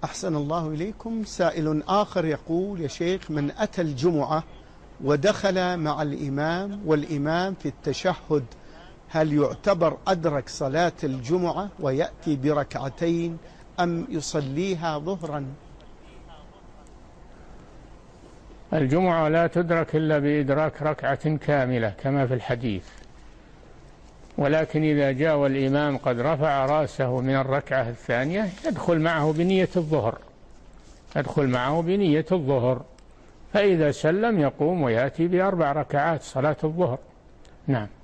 أحسن الله إليكم. سائل آخر يقول: يا شيخ، من أتى الجمعة ودخل مع الإمام والإمام في التشهد، هل يعتبر أدرك صلاة الجمعة ويأتي بركعتين أم يصليها ظهرا؟ الجمعة لا تدرك إلا بإدراك ركعة كاملة كما في الحديث، ولكن إذا جاء والإمام قد رفع رأسه من الركعة الثانية يدخل معه بنية الظهر، فإذا سلم يقوم ويأتي ب4 ركعات صلاة الظهر. نعم.